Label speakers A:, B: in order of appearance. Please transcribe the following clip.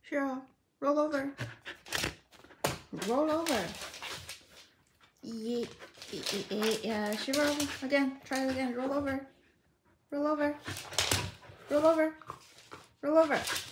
A: Cheryl, roll over. Roll over. Yeah, Cheryl, again. Try it again. Roll over. Roll over. Roll over. Roll over.